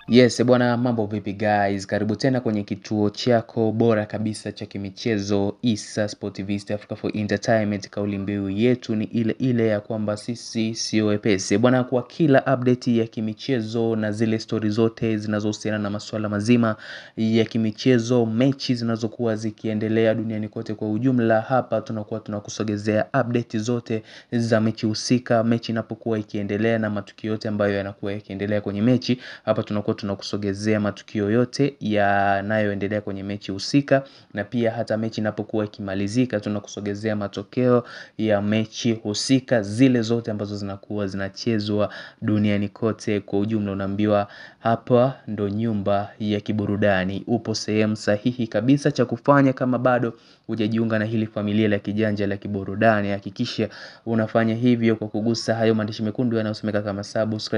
Yes, bwana mambo vipi guys, karibu tena kwenye kituo chako bora kabisa cha kimichezo Issa Sport TV East Africa for Entertainment. Kauli mbiu yetu ni ile ya kwamba sisi sio wepesi. Bwana, kwa kila update ya kimichezo na zile story zote zinazohusiana na masuala mazima ya kimichezo, mechi zinazokuwa zikiendelea duniani kote kwa ujumla, hapa tunakuwa tunakusogezea update zote za mechi husika, mechi inapokuwa ikiendelea na matukio yote ambayo yanakuwa yakiendelea kwenye mechi. Hapa tunakuwa tunakusogezea matukio yote yanayoendelea kwenye mechi husika, na pia hata mechi inapokuwa ikimalizika tunakusogezea matokeo ya mechi husika zile zote ambazo zinakuwa zinachezwa duniani kote kwa ujumla. Unaambiwa hapa ndo nyumba ya kiburudani, upo sehemu sahihi kabisa. Cha kufanya kama bado hujajiunga na hili familia la kijanja la kiburudani, hakikisha unafanya hivyo kwa kugusa hayo maandishi mekundu yanayosomeka kama subscribe